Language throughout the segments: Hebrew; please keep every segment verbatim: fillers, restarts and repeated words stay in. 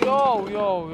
יואו, יואו.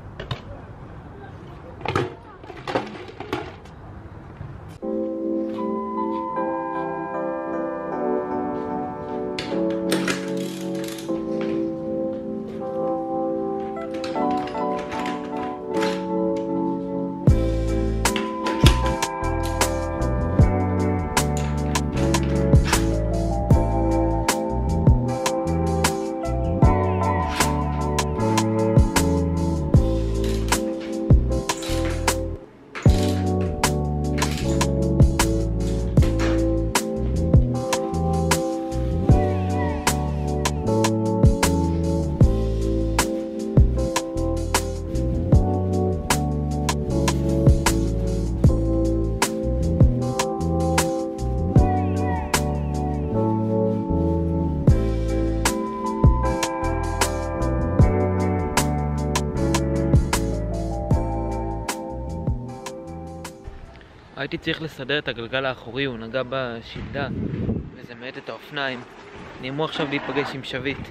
הייתי צריך לסדר את הגלגל האחורי, הוא נגע בשלדה וזה מעט את האופניים. אני אמור עכשיו להיפגש עם שביט.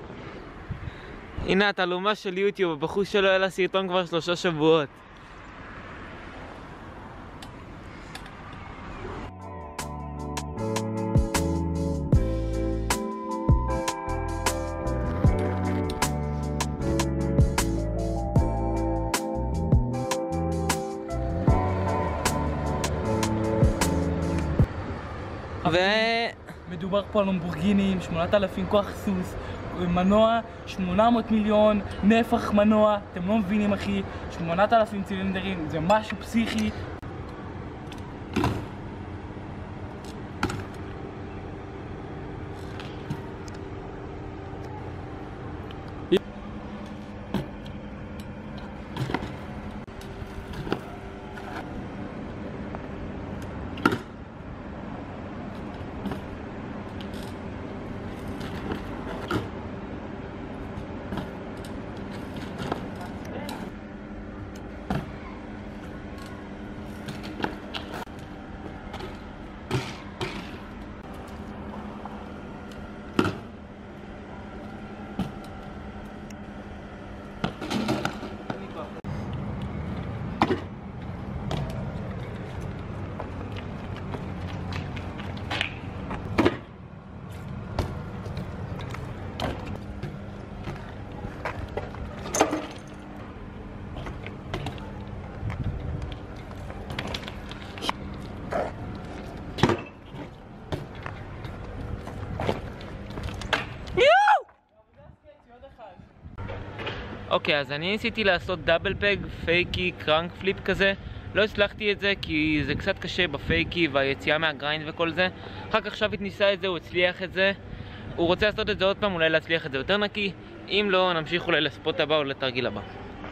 הנה התעלומה של יוטיוב, הבחוש שלו היה לה סרטון כבר שלושה שבועות. ו... מדובר פה על למבורגיני עם שמונת אלפים כוח סוס, מנוע שמונה מאות מיליון, נפח מנוע, אתם לא מבינים אחי, שמונת אלפים צילינדרים, זה משהו פסיכי. אוקיי, אז אני ניסיתי לעשות דאבל פג, פייקי, קרנק פליפ כזה. לא הצלחתי את זה כי זה קצת קשה בפייקי והיציאה מהגריינד וכל זה. אחר כך שביט ניסה את זה, הוא הצליח את זה. הוא רוצה לעשות את זה עוד פעם, אולי להצליח את זה יותר נקי. אם לא, נמשיך אולי לספוט הבא או לתרגיל הבא.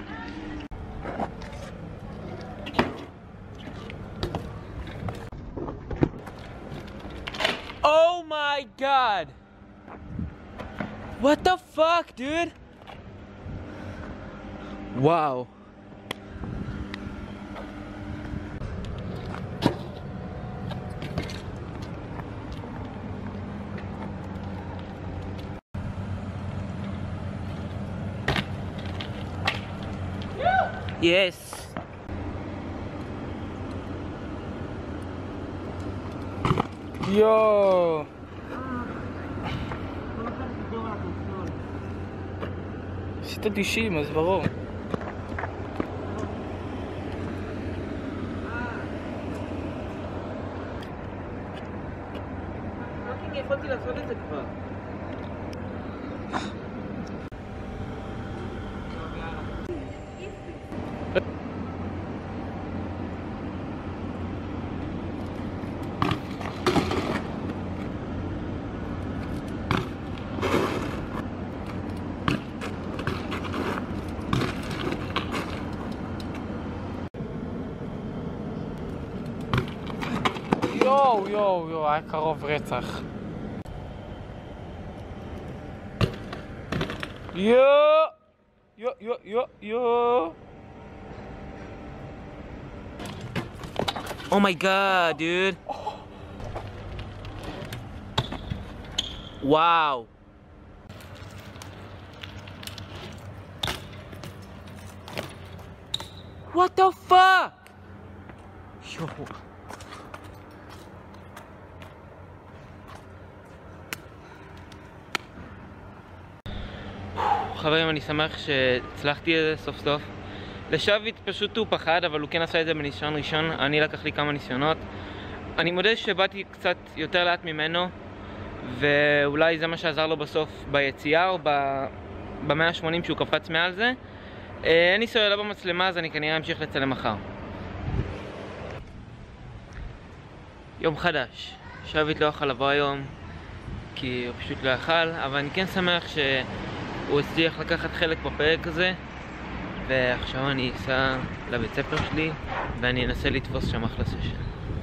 Oh my god! What the fuck, dude? Wow. Yes. יואו. עשית תשעים, אז ברור. יכולתי לעשות את זה כבר. יואו, יואו, יואו, היה קרוב רצח. יואו, יואו, יואו, יואו, יואו. Oh my god, dude. Wow. What the fuck? יואו. חברים, אני שמח שהצלחתי את זה סוף סוף. לשביט פשוט הוא פחד, אבל הוא כן עשה את זה בניסיון ראשון. אני לקח לי כמה ניסיונות. אני מודה שבאתי קצת יותר לאט ממנו, ואולי זה מה שעזר לו בסוף ביציאה או ב-מאה ושמונים שהוא קפץ מעל זה. אין לי סוללה במצלמה, אז אני כנראה אמשיך לצלם מחר. יום חדש. שביט לא יכול לבוא היום כי הוא פשוט לא יכול, אבל אני כן שמח שהוא הצליח לקחת חלק בפרק הזה, ועכשיו אני אסע לבית ספר שלי ואני אנסה לתפוס שם אחלה סשן.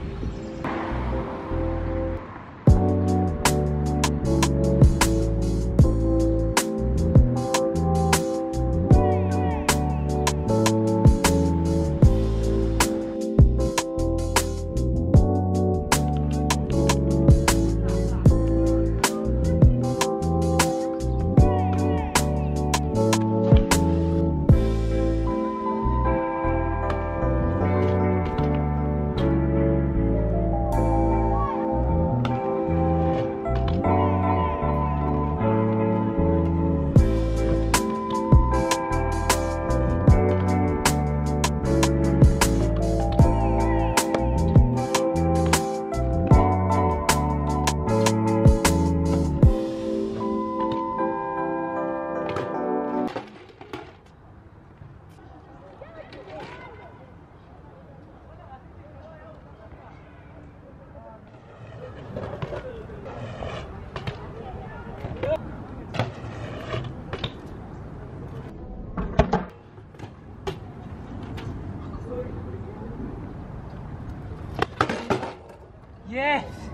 יס!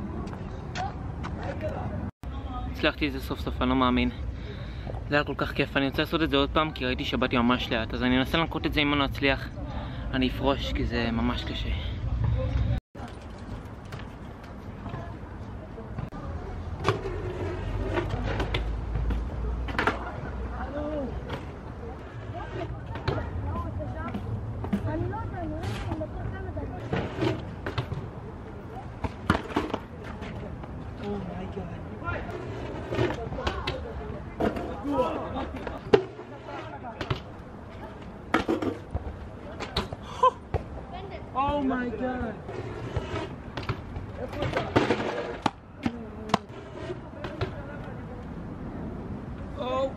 הצלחתי את זה סוף סוף, אני לא מאמין. זה היה כל כך כיף, אני רוצה לעשות את זה עוד פעם כי ראיתי שבאתי ממש לאט, אז אני אנסה לנקוט את זה אם אני לא אצליח. אני אפרוש כי זה ממש קשה. Oh my god! Oh!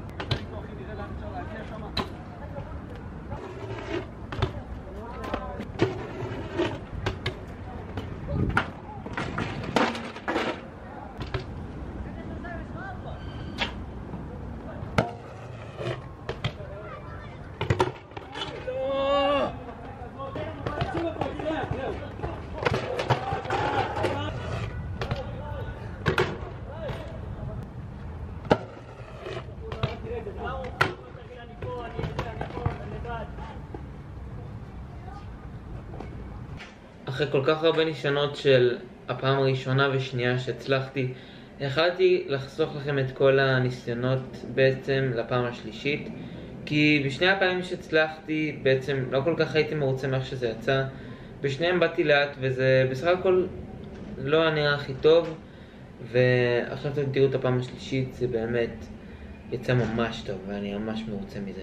אחרי כל כך הרבה ניסיונות של הפעם הראשונה ושנייה שהצלחתי, החלטתי לחסוך לכם את כל הניסיונות בעצם לפעם השלישית, כי בשני הפעמים שהצלחתי בעצם לא כל כך הייתי מרוצה מאיך שזה יצא. בשניהם באתי לאט וזה בסך הכל לא נראה הכי טוב, ועכשיו אתם תראו את הפעם השלישית, זה באמת יצא ממש טוב ואני ממש מרוצה מזה.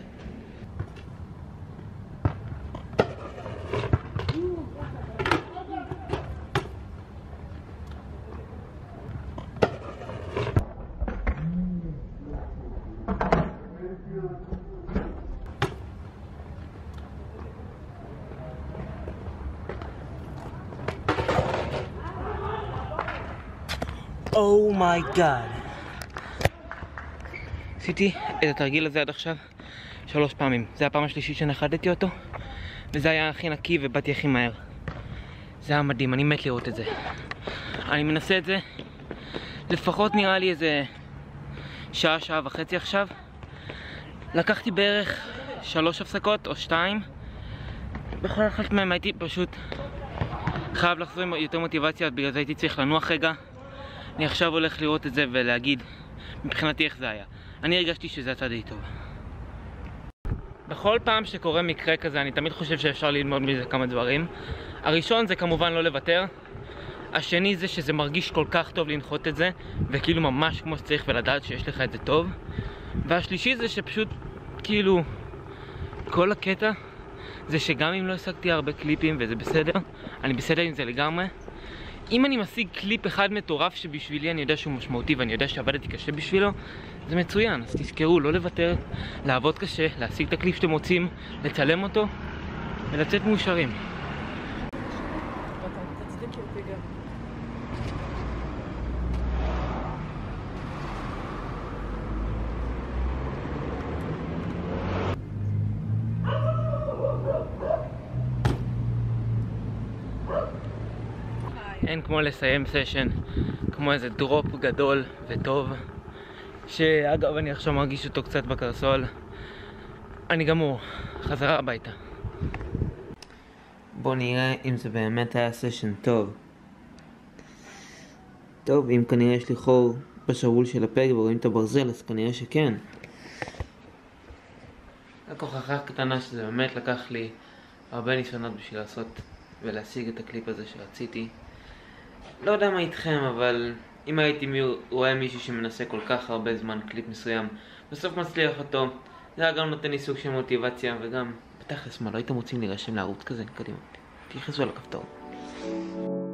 Oh my god. עשיתי את התרגיל הזה עד עכשיו שלוש פעמים. זה הפעם השלישית שנחתתי אותו, וזה היה הכי נקי ובאתי הכי מהר. זה היה מדהים, אני מת לראות את זה. אני מנסה את זה לפחות נראה לי איזה שעה, שעה וחצי עכשיו. לקחתי בערך שלוש הפסקות או שתיים. בכל אחת מהם הייתי פשוט חייב לחזור עם יותר מוטיבציה, בגלל זה הייתי צריך לנוח רגע. אני עכשיו הולך לראות את זה ולהגיד מבחינתי איך זה היה. אני הרגשתי שזה הצד די טוב. בכל פעם שקורה מקרה כזה, אני תמיד חושב שאפשר ללמוד מזה כמה דברים. הראשון זה כמובן לא לוותר. השני זה שזה מרגיש כל כך טוב לנחות את זה, וכאילו ממש כמו שצריך, ולדעת שיש לך את זה טוב. והשלישי זה שפשוט, כאילו, כל הקטע זה שגם אם לא השגתי הרבה קליפים וזה בסדר, אני בסדר עם זה לגמרי. אם אני משיג קליפ אחד מטורף שבשבילי אני יודע שהוא משמעותי ואני יודע שעבדתי קשה בשבילו, זה מצוין. אז תזכרו, לא לוותר, לעבוד קשה, להשיג את הקליפ שאתם רוצים, לצלם אותו ולצאת מאושרים. אין כמו לסיים סשן, כמו איזה דרופ גדול וטוב, שאגב אני עכשיו מרגיש אותו קצת בקרסול. אני גמור, חזרה הביתה. בוא נראה אם זה באמת היה סשן טוב. טוב, אם כנראה יש לי חור בשרוול של הפג ורואים את הברזל, אז כנראה שכן. רק הוכחה קטנה שזה באמת לקח לי הרבה ניסיונות בשביל לעשות ולהשיג את הקליפ הזה שרציתי. לא יודע מה איתכם, אבל אם הייתי רואה מישהו שמנסה כל כך הרבה זמן קליפ מסוים, בסוף מצליח אותו, זה היה גם נותן לי סוג של מוטיבציה, וגם בתכלס מה, לא הייתם רוצים להירשם לערוץ כזה? קדימה, תלחצו על הכפתור.